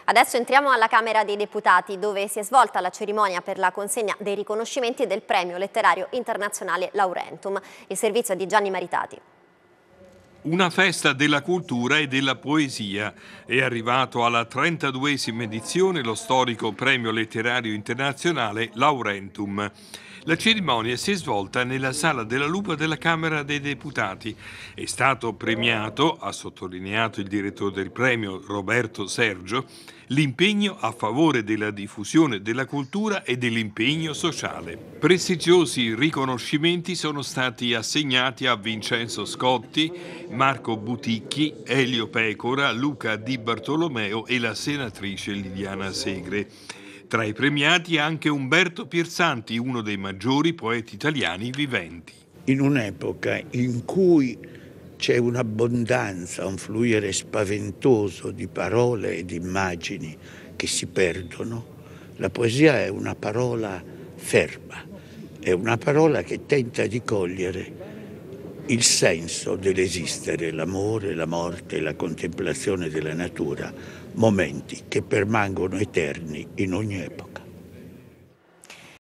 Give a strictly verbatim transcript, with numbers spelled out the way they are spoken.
Adesso entriamo alla Camera dei Deputati, dove si è svolta la cerimonia per la consegna dei riconoscimenti del Premio Letterario Internazionale Laurentum. Il servizio di Gianni Maritati. Una festa della cultura e della poesia. È arrivato alla trentaduesima edizione lo storico Premio Letterario Internazionale Laurentum. La cerimonia si è svolta nella Sala della Lupa della Camera dei Deputati. È stato premiato, ha sottolineato il direttore del premio Roberto Sergio, l'impegno a favore della diffusione della cultura e dell'impegno sociale. Prestigiosi riconoscimenti sono stati assegnati a Vincenzo Scotti, Marco Buticchi, Elio Pecora, Luca Di Bartolomeo e la senatrice Liliana Segre. Tra i premiati anche Umberto Pierzanti, uno dei maggiori poeti italiani viventi. In un'epoca in cui c'è un'abbondanza, un fluire spaventoso di parole e di immagini che si perdono, la poesia è una parola ferma, è una parola che tenta di cogliere il senso dell'esistere, l'amore, la morte, la contemplazione della natura, momenti che permangono eterni in ogni epoca.